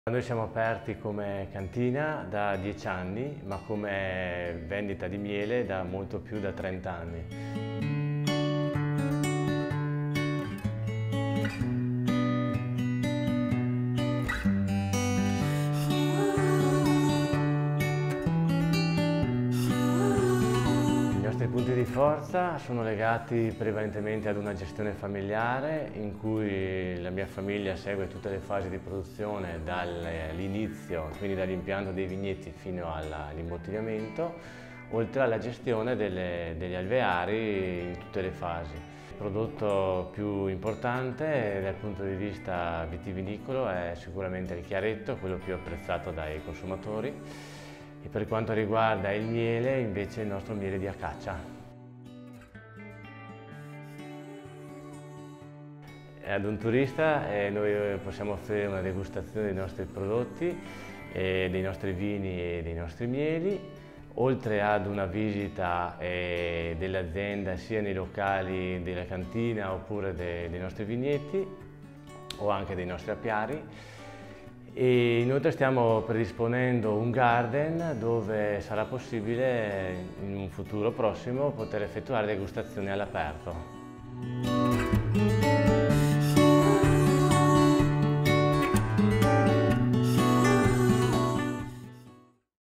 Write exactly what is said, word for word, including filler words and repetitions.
Noi siamo aperti come cantina da dieci anni, ma come vendita di miele da molto più, da trenta anni. I nostri punti di forza sono legati prevalentemente ad una gestione familiare in cui la mia famiglia segue tutte le fasi di produzione dall'inizio, quindi dall'impianto dei vigneti fino all'imbottigliamento, oltre alla gestione delle, degli alveari in tutte le fasi. Il prodotto più importante dal punto di vista vitivinicolo è sicuramente il chiaretto, quello più apprezzato dai consumatori. E per quanto riguarda il miele, invece il nostro miele di Acacia. Ad un turista eh, noi possiamo offrire una degustazione dei nostri prodotti, eh, dei nostri vini e dei nostri mieli, oltre ad una visita eh, dell'azienda sia nei locali della cantina oppure de, dei nostri vigneti o anche dei nostri apiari. E inoltre stiamo predisponendo un garden dove sarà possibile in un futuro prossimo poter effettuare degustazioni all'aperto.